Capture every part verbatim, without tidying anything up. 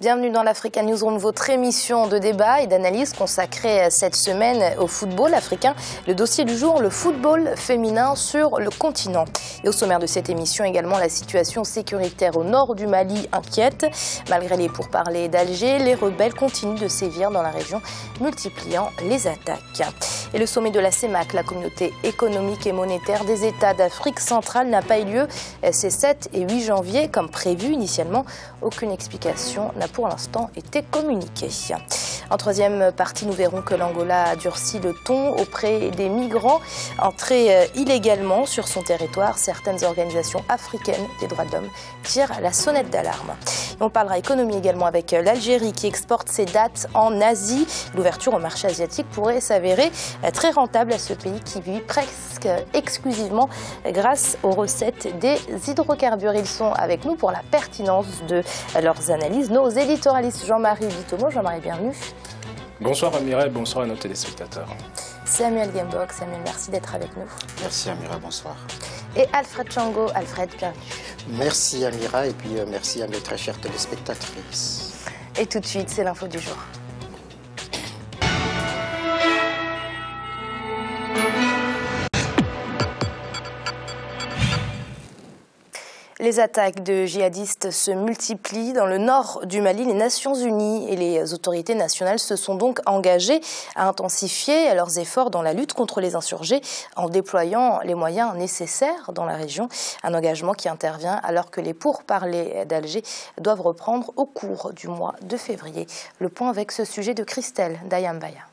Bienvenue dans l'Africa Newsroom, votre émission de débat et d'analyse consacrée cette semaine au football africain. Le dossier du jour, le football féminin sur le continent. Et au sommaire de cette émission également, la situation sécuritaire au nord du Mali inquiète. Malgré les pourparlers d'Alger, les rebelles continuent de sévir dans la région, multipliant les attaques. Et le sommet de la CEMAC, la communauté économique et monétaire des États d'Afrique centrale, n'a pas eu lieu ces sept et huit janvier comme prévu initialement. Aucune explication n'a pour l'instant été communiquée. En troisième partie, nous verrons que l'Angola a durci le ton auprès des migrants entrés illégalement sur son territoire. Certaines organisations africaines des droits de l'homme tirent la sonnette d'alarme. On parlera économie également avec l'Algérie qui exporte ses dattes en Asie. L'ouverture au marché asiatique pourrait s'avérer très rentable à ce pays qui vit presque exclusivement grâce aux recettes des hydrocarbures. Ils sont avec nous pour la pertinence de leurs analyses. Nos éditorialistes Jean-Marie Bitomo. Jean-Marie, bienvenue. Bonsoir Amira et bonsoir à nos téléspectateurs. Samuel Gembok. Samuel, merci d'être avec nous. Merci Amira, bonsoir. Et Alfred Chango. Alfred, bienvenue. Merci Amira et puis euh, merci à mes très chères téléspectatrices. Et tout de suite, c'est l'info du jour. Les attaques de djihadistes se multiplient dans le nord du Mali. Les Nations Unies et les autorités nationales se sont donc engagées à intensifier leurs efforts dans la lutte contre les insurgés en déployant les moyens nécessaires dans la région. Un engagement qui intervient alors que les pourparlers d'Alger doivent reprendre au cours du mois de février. Le point avec ce sujet de Christelle Dayambaya.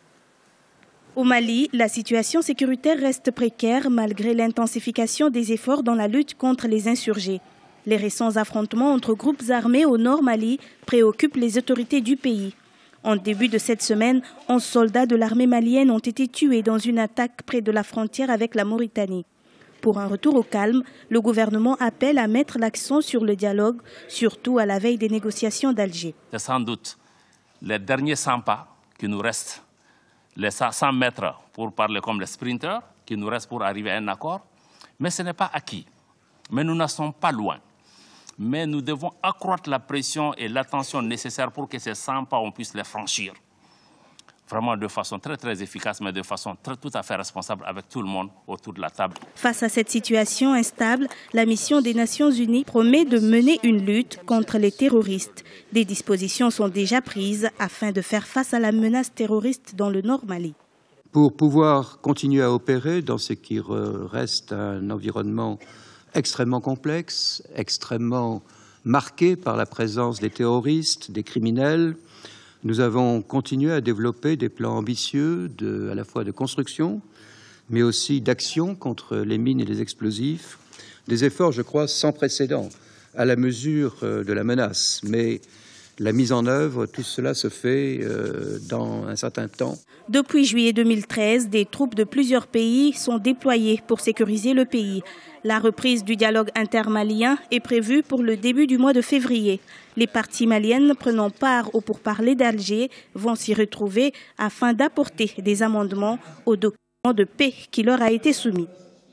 Au Mali, la situation sécuritaire reste précaire malgré l'intensification des efforts dans la lutte contre les insurgés. Les récents affrontements entre groupes armés au nord Mali préoccupent les autorités du pays. En début de cette semaine, onze soldats de l'armée malienne ont été tués dans une attaque près de la frontière avec la Mauritanie. Pour un retour au calme, le gouvernement appelle à mettre l'accent sur le dialogue, surtout à la veille des négociations d'Alger. C'est sans doute les derniers cent pas qui nous restent, les cent mètres pour parler comme les sprinters, qui nous restent pour arriver à un accord, mais ce n'est pas acquis. Mais nous n'en sommes pas loin. Mais nous devons accroître la pression et l'attention nécessaires pour que ces cent pas, on puisse les franchir. Vraiment de façon très très efficace, mais de façon très, tout à fait responsable avec tout le monde autour de la table. Face à cette situation instable, la mission des Nations Unies promet de mener une lutte contre les terroristes. Des dispositions sont déjà prises afin de faire face à la menace terroriste dans le nord Mali. Pour pouvoir continuer à opérer dans ce qui reste un environnement extrêmement complexe, extrêmement marqué par la présence des terroristes, des criminels, nous avons continué à développer des plans ambitieux de, à la fois de construction, mais aussi d'action contre les mines et les explosifs. Des efforts, je crois, sans précédent à la mesure de la menace. Mais la mise en œuvre, tout cela se fait euh, dans un certain temps. Depuis juillet deux mille treize, des troupes de plusieurs pays sont déployées pour sécuriser le pays. La reprise du dialogue intermalien est prévue pour le début du mois de février. Les parties maliennes prenant part aux pourparlers d'Alger vont s'y retrouver afin d'apporter des amendements au document de paix qui leur a été soumis.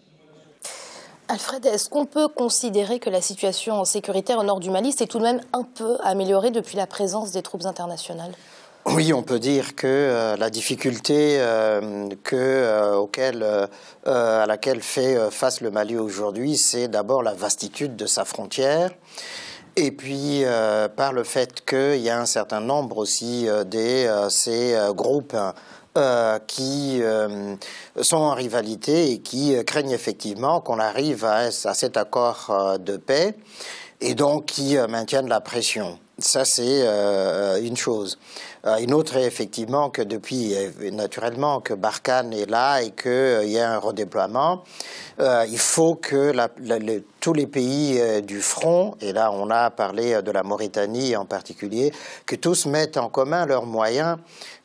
Alfred, est-ce qu'on peut considérer que la situation sécuritaire au nord du Mali s'est tout de même un peu améliorée depuis la présence des troupes internationales ? Oui, on peut dire que euh, la difficulté euh, que, euh, auquel, euh, à laquelle fait face le Mali aujourd'hui, c'est d'abord la vastitude de sa frontière. Et puis, euh, par le fait qu'il y a un certain nombre aussi euh, de euh, ces euh, groupes euh, qui euh, sont en rivalité et qui euh, craignent effectivement qu'on arrive à, à cet accord euh, de paix et donc qui euh, maintiennent la pression. Ça, c'est euh, une chose. Euh, une autre est effectivement que depuis, euh, naturellement, que Barkhane est là et qu'il euh, y a un redéploiement, euh, il faut que la, la, le, tous les pays euh, du front, et là on a parlé de la Mauritanie en particulier, que tous mettent en commun leurs moyens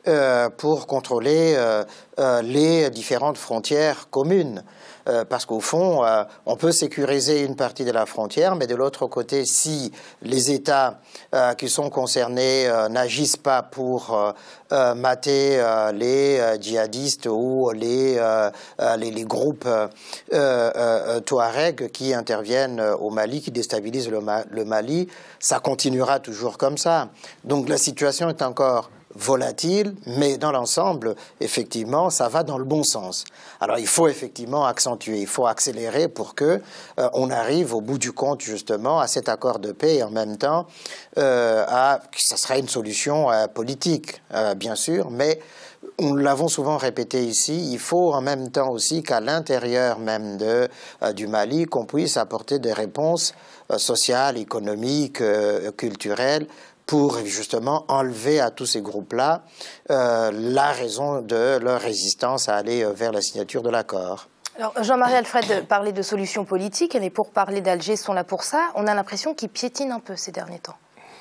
euh, pour contrôler euh, euh, les différentes frontières communes. Euh, parce qu'au fond, euh, on peut sécuriser une partie de la frontière, mais de l'autre côté, si les États euh, qui sont concernés euh, n'agissent pas pour euh, euh, mater euh, les euh, djihadistes ou les, euh, les, les groupes euh, euh, touaregs qui interviennent au Mali, qui déstabilisent le, Ma le Mali, ça continuera toujours comme ça. Donc la situation est encore volatile, mais dans l'ensemble, effectivement, ça va dans le bon sens. Alors, il faut effectivement accentuer, il faut accélérer pour que euh, on arrive au bout du compte, justement, à cet accord de paix et en même temps, euh, à, ça sera une solution euh, politique, euh, bien sûr, mais nous l'avons souvent répété ici, il faut en même temps aussi qu'à l'intérieur même de, euh, du Mali, qu'on puisse apporter des réponses euh, sociales, économiques, euh, culturelles, pour justement enlever à tous ces groupes-là euh, la raison de leur résistance à aller vers la signature de l'accord. Alors Jean-Marie Alfred parlait de solutions politiques, et les pourparlers d'Alger sont là pour ça. On a l'impression qu'ils piétinent un peu ces derniers temps.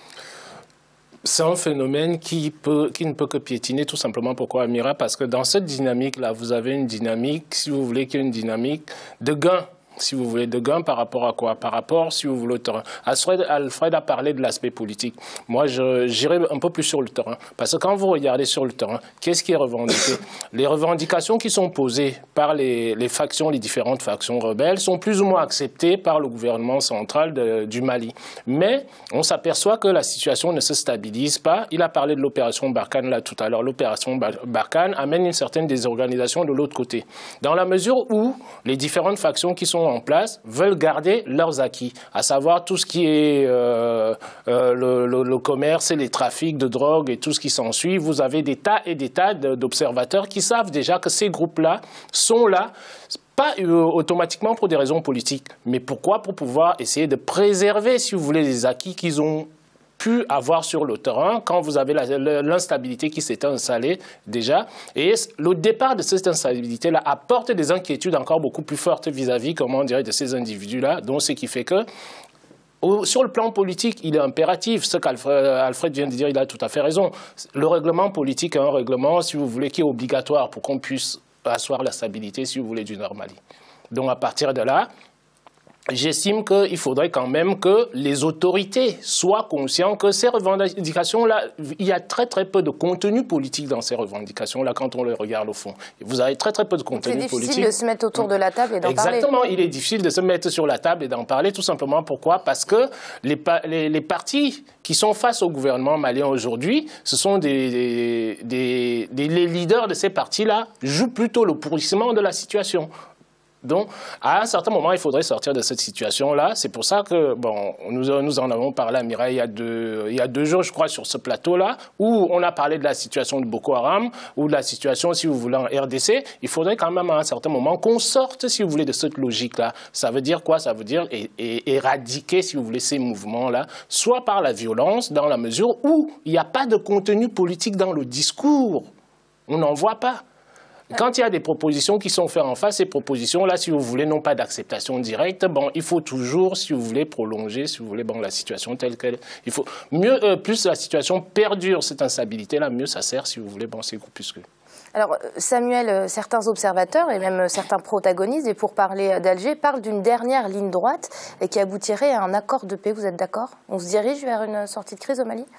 C'est un phénomène qui, peut, qui ne peut que piétiner, tout simplement. Pourquoi, Amira? Parce que dans cette dynamique-là, vous avez une dynamique, si vous voulez, qui est une dynamique de gain. Si vous voulez, de gain par rapport à quoi? Par rapport, si vous voulez, au terrain. Alfred, Alfred a parlé de l'aspect politique. Moi, j'irai un peu plus sur le terrain. Parce que quand vous regardez sur le terrain, qu'est-ce qui est revendiqué? Les revendications qui sont posées par les, les factions, les différentes factions rebelles, sont plus ou moins acceptées par le gouvernement central de, du Mali. Mais on s'aperçoit que la situation ne se stabilise pas. Il a parlé de l'opération Barkhane là tout à l'heure. L'opération Barkhane amène une certaine désorganisation de l'autre côté. Dans la mesure où les différentes factions qui sont en place veulent garder leurs acquis, à savoir tout ce qui est euh, euh, le, le, le commerce et les trafics de drogue et tout ce qui s'ensuit. Vous avez des tas et des tas d'observateurs qui savent déjà que ces groupes-là sont là, pas euh, automatiquement pour des raisons politiques, mais pourquoi? Pour pouvoir essayer de préserver, si vous voulez, les acquis qu'ils ont pu avoir sur le terrain quand vous avez l'instabilité qui s'était installée déjà. Et le départ de cette instabilité-là apporte des inquiétudes encore beaucoup plus fortes vis-à-vis, comment on dirait, de ces individus-là. Donc, ce qui fait que, au, sur le plan politique, il est impératif. Ce qu'Alfred vient de dire, il a tout à fait raison. Le règlement politique est un règlement, si vous voulez, qui est obligatoire pour qu'on puisse asseoir la stabilité, si vous voulez, du Nord Mali. Donc, à partir de là, j'estime qu'il faudrait quand même que les autorités soient conscientes que ces revendications-là, il y a très très peu de contenu politique dans ces revendications-là quand on les regarde au fond. Vous avez très très peu de contenu politique. C'est difficile de se mettre autour de la table et d'en parler. Exactement, il est difficile de se mettre sur la table et d'en parler, tout simplement. Pourquoi? Parce que les, les, les partis qui sont face au gouvernement malien aujourd'hui, ce sont des, des, des, les leaders de ces partis-là jouent plutôt le pourrissement de la situation. Donc, à un certain moment, il faudrait sortir de cette situation-là. C'est pour ça que, bon, nous, nous en avons parlé à Mireille il y a deux, il y a deux jours, je crois, sur ce plateau-là, où on a parlé de la situation de Boko Haram, ou de la situation, si vous voulez, en R D C. Il faudrait quand même, à un certain moment, qu'on sorte, si vous voulez, de cette logique-là. Ça veut dire quoi? Ça veut dire é é éradiquer, si vous voulez, ces mouvements-là, soit par la violence, dans la mesure où il n'y a pas de contenu politique dans le discours. On n'en voit pas. Quand il y a des propositions qui sont faites en face, ces propositions-là, si vous voulez, n'ont pas d'acceptation directe, bon, il faut toujours, si vous voulez, prolonger, si vous voulez, bon, la situation telle qu'elle. Il faut mieux, euh, plus la situation perdure, cette instabilité-là, mieux ça sert, si vous voulez, bon, ces groupuscules. Alors, Samuel, certains observateurs et même certains protagonistes, et pour parler d'Alger, parlent d'une dernière ligne droite et qui aboutirait à un accord de paix. Vous êtes d'accord? On se dirige vers une sortie de crise au Mali?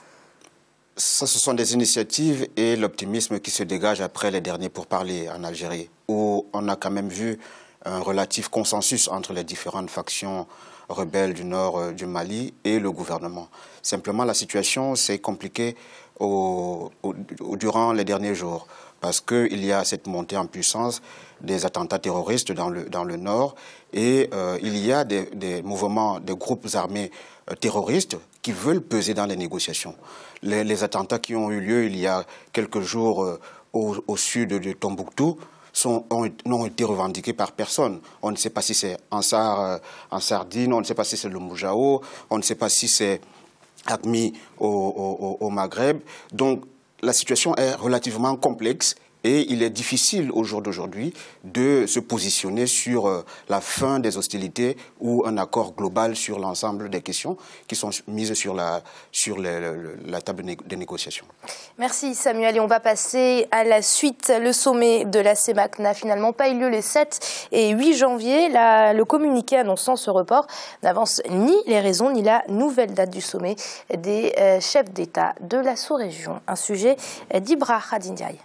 Ça, ce sont des initiatives et l'optimisme qui se dégage après les derniers pourparlers en Algérie, où on a quand même vu un relatif consensus entre les différentes factions rebelles du nord euh, du Mali et le gouvernement. Simplement, la situation s'est compliquée au, au, au, durant les derniers jours, parce qu'il y a cette montée en puissance des attentats terroristes dans le, dans le nord, et euh, il y a des, des mouvements, des groupes armés euh, terroristes qui veulent peser dans les négociations. Les, les attentats qui ont eu lieu il y a quelques jours euh, au, au sud de Tombouctou n'ont été revendiqués par personne. On ne sait pas si c'est Ansar euh, en Sardine, on ne sait pas si c'est le Moujao, on ne sait pas si c'est Acmi au, au, au Maghreb. Donc la situation est relativement complexe Et il est difficile au jour d'aujourd'hui de se positionner sur euh, la fin des hostilités ou un accord global sur l'ensemble des questions qui sont mises sur la, sur les, le, la table des négociations. Merci Samuel. Et on va passer à la suite. Le sommet de la CEMAC n'a finalement pas eu lieu les sept et huit janvier. La, le communiqué annonçant ce report n'avance ni les raisons ni la nouvelle date du sommet des euh, chefs d'État de la sous-région. Un sujet d'Ibra Khadindiaï.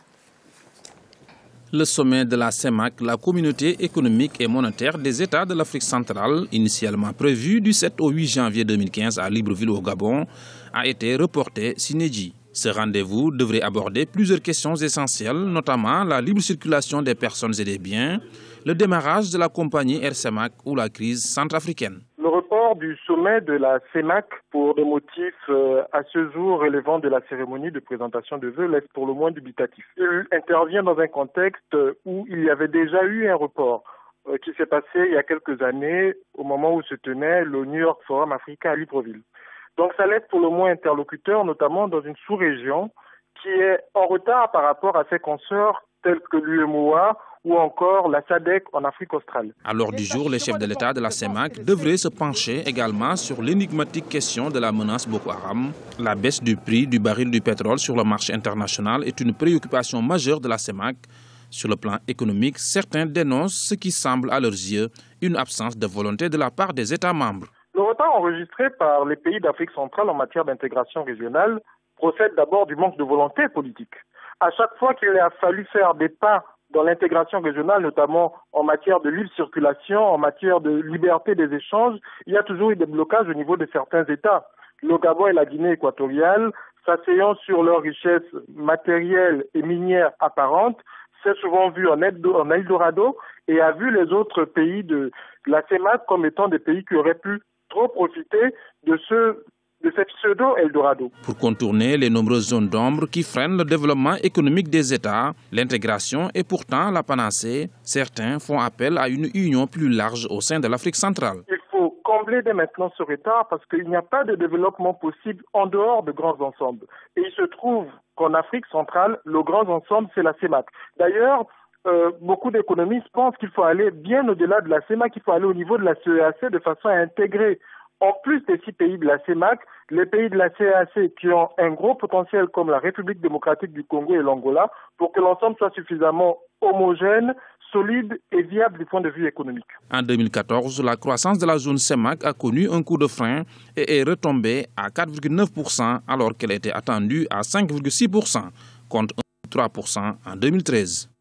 Le sommet de la CEMAC, la communauté économique et monétaire des États de l'Afrique centrale, initialement prévu du sept au huit janvier deux mille quinze à Libreville au Gabon, a été reporté sine die. Ce rendez-vous devrait aborder plusieurs questions essentielles, notamment la libre circulation des personnes et des biens, le démarrage de la compagnie Air CEMAC ou la crise centrafricaine. Le report du sommet de la CEMAC pour des motifs euh, à ce jour relevant de la cérémonie de présentation de vœux laisse pour le moins dubitatif. Il intervient dans un contexte où il y avait déjà eu un report euh, qui s'est passé il y a quelques années au moment où se tenait le New York Forum Africa à Libreville. Donc ça laisse pour le moins interlocuteur, notamment dans une sous-région qui est en retard par rapport à ses consoeurs telles que l'U E M O A ou encore la SADC en Afrique australe. À l'ordre du jour, les chefs de l'État de la CEMAC devraient se pencher également sur l'énigmatique question de la menace Boko Haram. La baisse du prix du baril du pétrole sur le marché international est une préoccupation majeure de la CEMAC. Sur le plan économique, certains dénoncent ce qui semble à leurs yeux une absence de volonté de la part des États membres. Le retard enregistré par les pays d'Afrique centrale en matière d'intégration régionale procède d'abord du manque de volonté politique. À chaque fois qu'il a fallu faire des pas dans l'intégration régionale, notamment en matière de libre circulation, en matière de liberté des échanges, il y a toujours eu des blocages au niveau de certains États. Le Gabon et la Guinée équatoriale, s'asseyant sur leurs richesses matérielles et minières apparentes, s'est souvent vu en Eldorado et a vu les autres pays de la CEMAC comme étant des pays qui auraient pu trop profiter de ce de cette pseudo-Eldorado. Pour contourner les nombreuses zones d'ombre qui freinent le développement économique des États, l'intégration est pourtant la panacée. Certains font appel à une union plus large au sein de l'Afrique centrale. Il faut combler dès maintenant ce retard parce qu'il n'y a pas de développement possible en dehors de grands ensembles. Et il se trouve qu'en Afrique centrale, le grand ensemble, c'est la CEMAC. D'ailleurs, euh, beaucoup d'économistes pensent qu'il faut aller bien au-delà de la CEMAC, qu'il faut aller au niveau de la C E A C de façon à intégrer en plus des six pays de la CEMAC, les pays de la C E A C qui ont un gros potentiel comme la République démocratique du Congo et l'Angola pour que l'ensemble soit suffisamment homogène, solide et viable du point de vue économique. En deux mille quatorze, la croissance de la zone CEMAC a connu un coup de frein et est retombée à quatre virgule neuf pour cent alors qu'elle était attendue à cinq virgule six pour cent, contre un virgule trois pour cent en deux mille treize.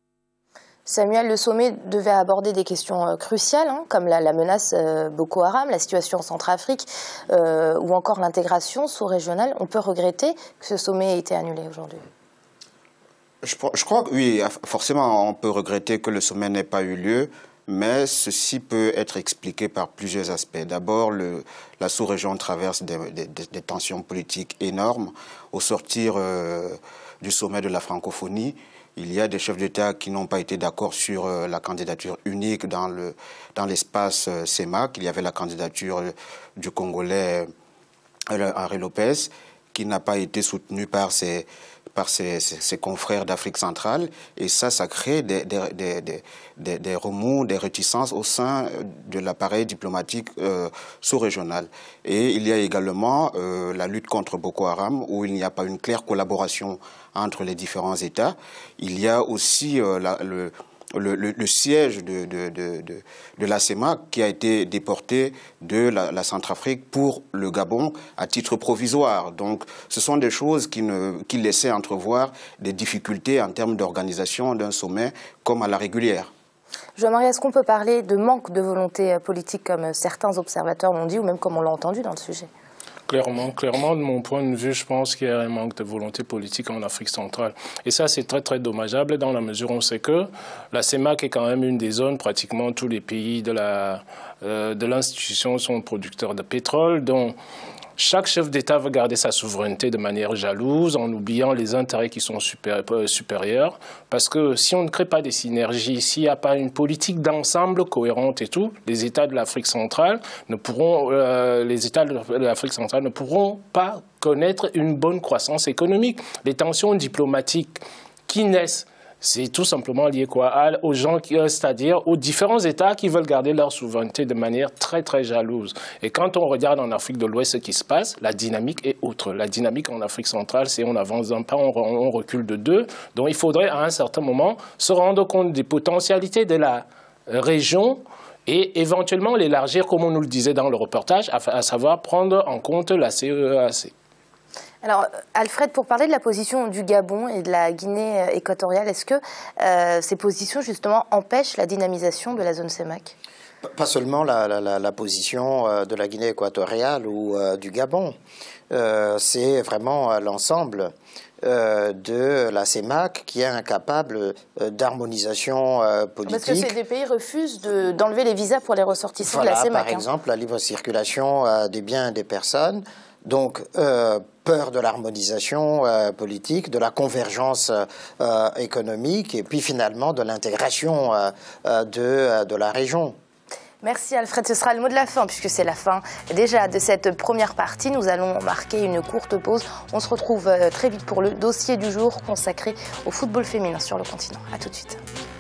Samuel, le sommet devait aborder des questions euh, cruciales, hein, comme la, la menace euh, Boko Haram, la situation en Centrafrique euh, ou encore l'intégration sous-régionale. On peut regretter que ce sommet ait été annulé aujourd'hui. Je, je crois que oui, forcément, on peut regretter que le sommet n'ait pas eu lieu, mais ceci peut être expliqué par plusieurs aspects. D'abord, le, la sous-région traverse des, des, des tensions politiques énormes. Au sortir euh, du sommet de la francophonie, il y a des chefs d'État qui n'ont pas été d'accord sur euh, la candidature unique dans le dans l'espace euh, CEMAC. Il y avait la candidature euh, du Congolais euh, Henri Lopez, qui n'a pas été soutenue par ses par ses, ses, ses confrères d'Afrique centrale. Et ça, ça crée des, des, des, des, des, des remous, des réticences au sein de l'appareil diplomatique euh, sous-régional. Et il y a également euh, la lutte contre Boko Haram, où il n'y a pas une claire collaboration entre les différents États. Il y a aussi euh, la, le, le, le, le siège de, de, de, de, de la CEMAC qui a été déporté de la, la Centrafrique pour le Gabon à titre provisoire. Donc ce sont des choses qui, ne, qui laissaient entrevoir des difficultés en termes d'organisation d'un sommet comme à la régulière. Jean-Marie, est-ce qu'on peut parler de manque de volonté politique comme certains observateurs l'ont dit ou même comme on l'a entendu dans le sujet ? Clairement, clairement, de mon point de vue, je pense qu'il y a un manque de volonté politique en Afrique centrale. Et ça, c'est très, très dommageable dans la mesure où on sait que la CEMAC est quand même une des zones, pratiquement tous les pays de la, euh, de l'institution sont producteurs de pétrole, dont chaque chef d'État veut garder sa souveraineté de manière jalouse, en oubliant les intérêts qui sont super, euh, supérieurs. Parce que si on ne crée pas des synergies, s'il n'y a pas une politique d'ensemble cohérente et tout, les États de l'Afrique centrale ne pourront, euh, les États de l'Afrique centrale ne pourront pas connaître une bonne croissance économique. Les tensions diplomatiques qui naissent C'est tout simplement lié quoi, aux gens, c'est-à-dire aux différents États qui veulent garder leur souveraineté de manière très très jalouse. Et quand on regarde en Afrique de l'Ouest ce qui se passe, la dynamique est autre. La dynamique en Afrique centrale, c'est on avance d'un pas, on, on recule de deux. Donc il faudrait à un certain moment se rendre compte des potentialités de la région et éventuellement l'élargir, comme on nous le disait dans le reportage, à, à savoir prendre en compte la C E E A C. Alors, Alfred, pour parler de la position du Gabon et de la Guinée équatoriale, est-ce que euh, ces positions, justement, empêchent la dynamisation de la zone C E M A C ? Pas seulement la, la, la position de la Guinée équatoriale ou euh, du Gabon, euh, c'est vraiment l'ensemble euh, de la C E M A C qui est incapable euh, d'harmonisation euh, politique. Parce que ces des pays refusent de, d'enlever les visas pour les ressortissants voilà, de la C E M A C. Par hein. exemple, la libre circulation euh, des biens et des personnes. Donc, euh, peur de l'harmonisation euh, politique, de la convergence euh, économique et puis finalement de l'intégration euh, de, de la région. Merci Alfred, ce sera le mot de la fin puisque c'est la fin déjà de cette première partie. Nous allons marquer une courte pause. On se retrouve très vite pour le dossier du jour consacré au football féminin sur le continent. A tout de suite.